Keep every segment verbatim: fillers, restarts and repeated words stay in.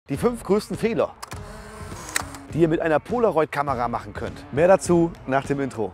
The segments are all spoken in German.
Die fünf größten Fehler, die ihr mit einer Polaroid-Kamera machen könnt. Mehr dazu nach dem Intro.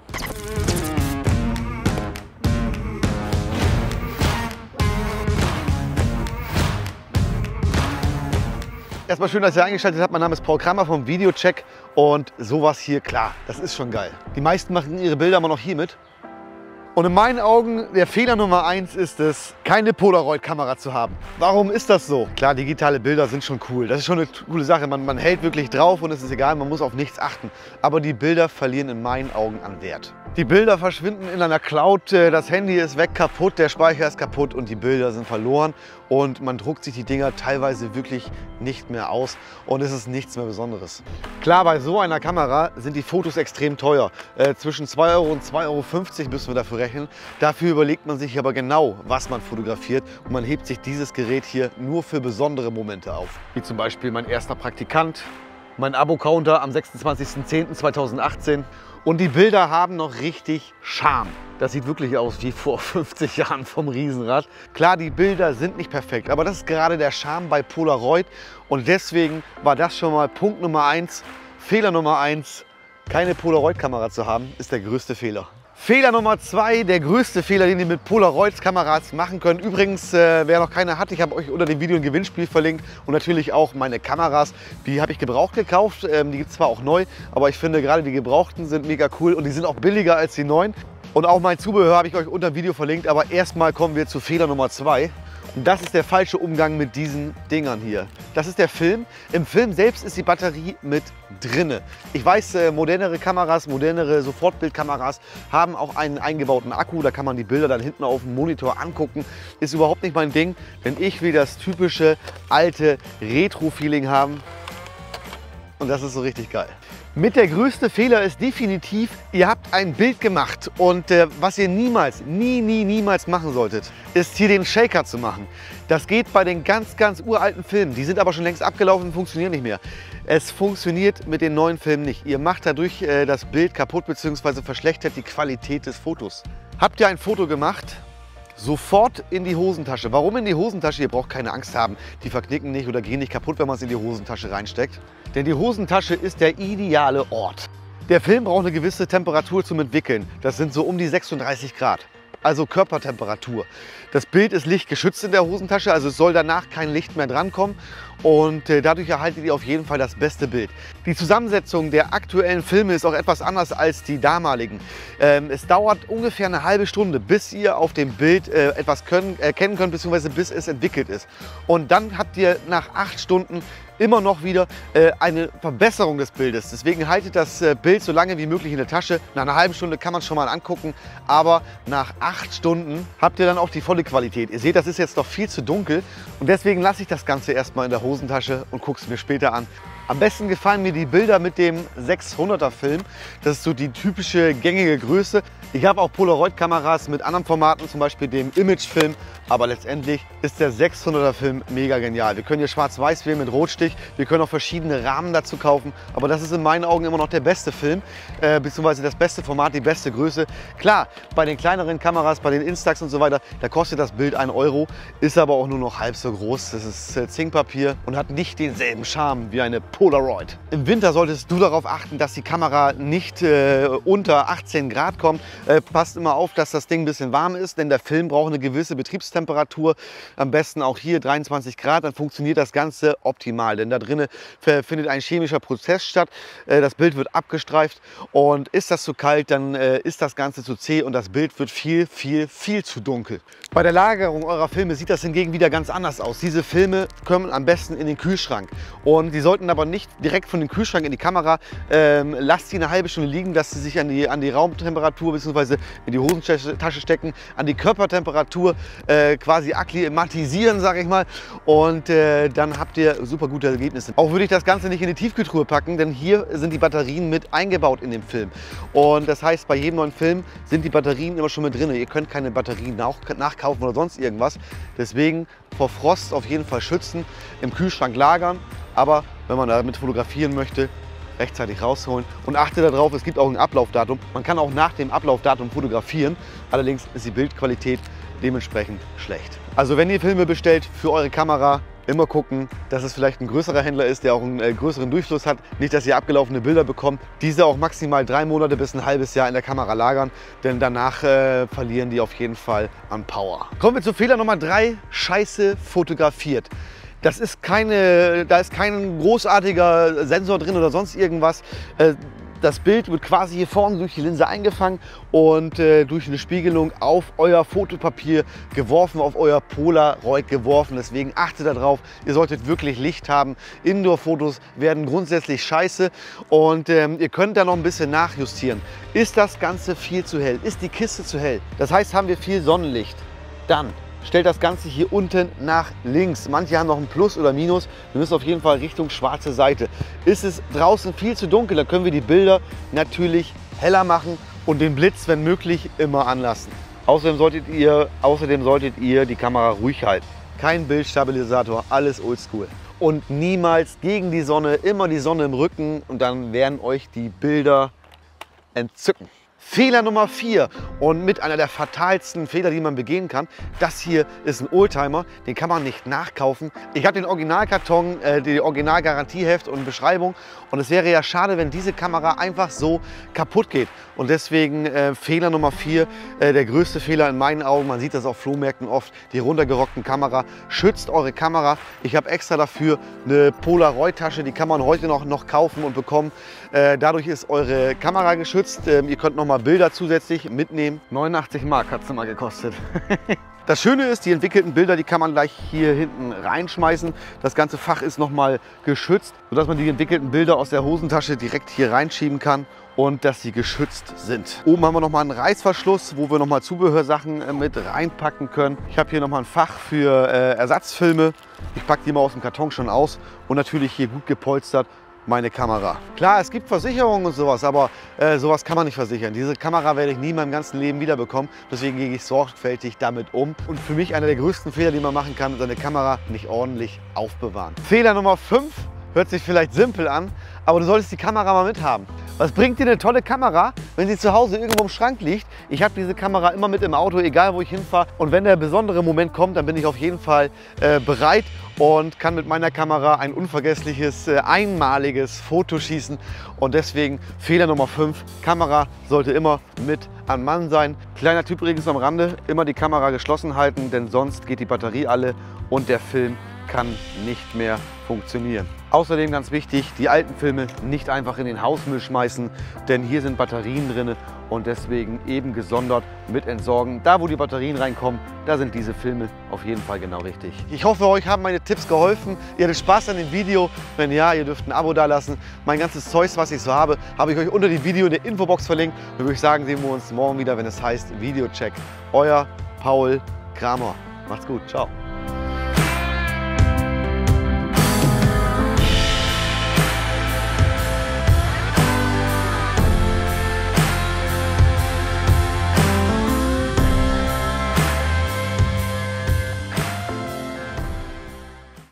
Erstmal schön, dass ihr eingeschaltet habt. Mein Name ist Paul Kramer vom Videocheck und sowas hier, klar, das ist schon geil. Die meisten machen ihre Bilder immer noch hier mit. Und in meinen Augen, der Fehler Nummer eins ist es, keine Polaroid-Kamera zu haben. Warum ist das so? Klar, digitale Bilder sind schon cool. Das ist schon eine coole Sache. Man, man hält wirklich drauf und es ist egal, man muss auf nichts achten. Aber die Bilder verlieren in meinen Augen an Wert. Die Bilder verschwinden in einer Cloud, das Handy ist weg, kaputt, der Speicher ist kaputt und die Bilder sind verloren. Und man druckt sich die Dinger teilweise wirklich nicht mehr aus und es ist nichts mehr Besonderes. Klar, bei so einer Kamera sind die Fotos extrem teuer. Äh, zwischen zwei Euro und zwei Euro fünfzig müssen wir dafür rechnen. Dafür überlegt man sich aber genau, was man fotografiert und man hebt sich dieses Gerät hier nur für besondere Momente auf. Wie zum Beispiel mein erster Praktikant, mein Abo-Counter am sechsundzwanzigsten zehnten zweitausendachtzehn. Und die Bilder haben noch richtig Charme. Das sieht wirklich aus wie vor fünfzig Jahren vom Riesenrad. Klar, die Bilder sind nicht perfekt, aber das ist gerade der Charme bei Polaroid. Und deswegen war das schon mal Punkt Nummer eins. Fehler Nummer eins, keine Polaroid-Kamera zu haben, ist der größte Fehler. Fehler Nummer zwei, der größte Fehler, den ihr mit Polaroid-Kameras machen könnt. Übrigens, äh, wer noch keine hat, ich habe euch unter dem Video ein Gewinnspiel verlinkt und natürlich auch meine Kameras. Die habe ich gebraucht gekauft, ähm, die gibt es zwar auch neu, aber ich finde gerade die gebrauchten sind mega cool und die sind auch billiger als die neuen. Und auch mein Zubehör habe ich euch unter dem Video verlinkt, aber erstmal kommen wir zu Fehler Nummer zwei. Und das ist der falsche Umgang mit diesen Dingern hier. Das ist der Film. Im Film selbst ist die Batterie mit drinne. Ich weiß, äh, modernere Kameras, modernere Sofortbildkameras haben auch einen eingebauten Akku. Da kann man die Bilder dann hinten auf dem Monitor angucken. Ist überhaupt nicht mein Ding, denn ich will das typische alte Retro-Feeling haben. Und das ist so richtig geil. Mit der größte Fehler ist definitiv, ihr habt ein Bild gemacht und äh, was ihr niemals, nie, nie, niemals machen solltet, ist hier den Shaker zu machen. Das geht bei den ganz, ganz uralten Filmen. Die sind aber schon längst abgelaufen und funktionieren nicht mehr. Es funktioniert mit den neuen Filmen nicht. Ihr macht dadurch äh, das Bild kaputt bzw. verschlechtert die Qualität des Fotos. Habt ihr ein Foto gemacht? Sofort in die Hosentasche. Warum in die Hosentasche? Ihr braucht keine Angst haben. Die verknicken nicht oder gehen nicht kaputt, wenn man es in die Hosentasche reinsteckt. Denn die Hosentasche ist der ideale Ort. Der Film braucht eine gewisse Temperatur zum Entwickeln. Das sind so um die sechsunddreißig Grad. Also Körpertemperatur. Das Bild ist lichtgeschützt in der Hosentasche, also es soll danach kein Licht mehr drankommen und äh, dadurch erhaltet ihr auf jeden Fall das beste Bild. Die Zusammensetzung der aktuellen Filme ist auch etwas anders als die damaligen. Ähm, es dauert ungefähr eine halbe Stunde, bis ihr auf dem Bild äh, etwas können, erkennen könnt, beziehungsweise bis es entwickelt ist. Und dann habt ihr nach acht Stunden immer noch wieder äh, eine Verbesserung des Bildes. Deswegen haltet das äh, Bild so lange wie möglich in der Tasche. Nach einer halben Stunde kann man es schon mal angucken, aber nach acht Stunden habt ihr dann auch die volle Qualität. Ihr seht, das ist jetzt noch viel zu dunkel und deswegen lasse ich das Ganze erstmal in der Hosentasche und gucke es mir später an. Am besten gefallen mir die Bilder mit dem sechshunderter Film. Das ist so die typische gängige Größe. Ich habe auch Polaroid-Kameras mit anderen Formaten, zum Beispiel dem Imagefilm. Aber letztendlich ist der sechshunderter Film mega genial. Wir können hier schwarz-weiß wählen mit Rotstich. Wir können auch verschiedene Rahmen dazu kaufen. Aber das ist in meinen Augen immer noch der beste Film, äh, beziehungsweise das beste Format, die beste Größe. Klar, bei den kleineren Kameras, bei den Instax und so weiter, da kostet das Bild ein Euro, ist aber auch nur noch halb so groß. Das ist äh, Zinkpapier und hat nicht denselben Charme wie eine Polaroid. Im Winter solltest du darauf achten, dass die Kamera nicht äh, unter achtzehn Grad kommt. Äh, passt immer auf, dass das Ding ein bisschen warm ist, denn der Film braucht eine gewisse Betriebstemperatur. Am besten auch hier dreiundzwanzig Grad, dann funktioniert das Ganze optimal. Denn da drinnen findet ein chemischer Prozess statt. Äh, das Bild wird abgestreift und ist das zu kalt, dann äh, ist das Ganze zu zäh und das Bild wird viel, viel, viel zu dunkel. Bei der Lagerung eurer Filme sieht das hingegen wieder ganz anders aus. Diese Filme kommen am besten in den Kühlschrank und die sollten aber nicht direkt von dem Kühlschrank in die Kamera. Ähm, lasst sie eine halbe Stunde liegen, dass sie sich an die, an die Raumtemperatur bzw. in die Hosentasche stecken, an die Körpertemperatur äh, quasi akklimatisieren, sage ich mal. Und äh, dann habt ihr super gute Ergebnisse. Auch würde ich das Ganze nicht in die Tiefkühltruhe packen, denn hier sind die Batterien mit eingebaut in dem Film. Und das heißt, bei jedem neuen Film sind die Batterien immer schon mit drin. Ihr könnt keine Batterien nach, nachkaufen oder sonst irgendwas. Deswegen vor Frost auf jeden Fall schützen, im Kühlschrank lagern. Aber wenn man damit fotografieren möchte, rechtzeitig rausholen und achte darauf, es gibt auch ein Ablaufdatum. Man kann auch nach dem Ablaufdatum fotografieren, allerdings ist die Bildqualität dementsprechend schlecht. Also wenn ihr Filme bestellt für eure Kamera, immer gucken, dass es vielleicht ein größerer Händler ist, der auch einen äh, größeren Durchfluss hat. Nicht, dass ihr abgelaufene Bilder bekommt. Diese auch maximal drei Monate bis ein halbes Jahr in der Kamera lagern, denn danach äh, verlieren die auf jeden Fall an Power. Kommen wir zu Fehler Nummer drei, scheiße fotografiert. Das ist keine, da ist kein großartiger Sensor drin oder sonst irgendwas. Das Bild wird quasi hier vorne durch die Linse eingefangen und äh, durch eine Spiegelung auf euer Fotopapier geworfen, auf euer Polaroid geworfen. Deswegen achtet darauf, ihr solltet wirklich Licht haben. Indoor-Fotos werden grundsätzlich scheiße und ähm, ihr könnt da noch ein bisschen nachjustieren. Ist das Ganze viel zu hell? Ist die Kiste zu hell? Das heißt, haben wir viel Sonnenlicht? Dann stellt das Ganze hier unten nach links. Manche haben noch ein Plus oder Minus. Wir müssen auf jeden Fall Richtung schwarze Seite. Ist es draußen viel zu dunkel, dann können wir die Bilder natürlich heller machen und den Blitz, wenn möglich, immer anlassen. Außerdem solltet ihr, außerdem solltet ihr die Kamera ruhig halten. Kein Bildstabilisator, alles oldschool. Und niemals gegen die Sonne, immer die Sonne im Rücken und dann werden euch die Bilder entzücken. Fehler Nummer vier und mit einer der fatalsten Fehler, die man begehen kann. Das hier ist ein Oldtimer, den kann man nicht nachkaufen. Ich habe den Originalkarton, äh, die Originalgarantieheft und Beschreibung und es wäre ja schade, wenn diese Kamera einfach so kaputt geht. Und deswegen äh, Fehler Nummer vier, äh, der größte Fehler in meinen Augen, man sieht das auf Flohmärkten oft, die runtergerockten Kamera. Schützt eure Kamera. Ich habe extra dafür eine Polaroid-Tasche, die kann man heute noch, noch kaufen und bekommen. Äh, dadurch ist eure Kamera geschützt. Äh, ihr könnt noch mal Bilder zusätzlich mitnehmen. neunundachtzig Mark hat es mal gekostet. Das Schöne ist, die entwickelten Bilder, die kann man gleich hier hinten reinschmeißen. Das ganze Fach ist noch mal geschützt, sodass man die entwickelten Bilder aus der Hosentasche direkt hier reinschieben kann und dass sie geschützt sind. Oben haben wir noch mal einen Reißverschluss, wo wir noch mal Zubehörsachen mit reinpacken können. Ich habe hier noch mal ein Fach für äh, Ersatzfilme. Ich packe die mal aus dem Karton schon aus und natürlich hier gut gepolstert meine Kamera. Klar, es gibt Versicherungen und sowas, aber äh, sowas kann man nicht versichern. Diese Kamera werde ich nie in meinem ganzen Leben wiederbekommen. Deswegen gehe ich sorgfältig damit um. Und für mich einer der größten Fehler, die man machen kann, seine Kamera nicht ordentlich aufbewahren. Fehler Nummer fünf, hört sich vielleicht simpel an, aber du solltest die Kamera mal mithaben. Was bringt dir eine tolle Kamera, wenn sie zu Hause irgendwo im Schrank liegt? Ich habe diese Kamera immer mit im Auto, egal wo ich hinfahre. Und wenn der besondere Moment kommt, dann bin ich auf jeden Fall äh, bereit und kann mit meiner Kamera ein unvergessliches, äh, einmaliges Foto schießen. Und deswegen Fehler Nummer fünf, Kamera sollte immer mit an Mann sein. Kleiner Tipp übrigens am Rande, immer die Kamera geschlossen halten, denn sonst geht die Batterie alle und der Film kann nicht mehr funktionieren. Außerdem ganz wichtig, die alten Filme nicht einfach in den Hausmüll schmeißen, denn hier sind Batterien drin und deswegen eben gesondert mit entsorgen. Da, wo die Batterien reinkommen, da sind diese Filme auf jeden Fall genau richtig. Ich hoffe, euch haben meine Tipps geholfen. Ihr hattet Spaß an dem Video. Wenn ja, ihr dürft ein Abo dalassen. Mein ganzes Zeugs, was ich so habe, habe ich euch unter dem Video in der Infobox verlinkt. Dann würde ich sagen, sehen wir uns morgen wieder, wenn es heißt Videocheck. Euer Paul Kramer. Macht's gut. Ciao.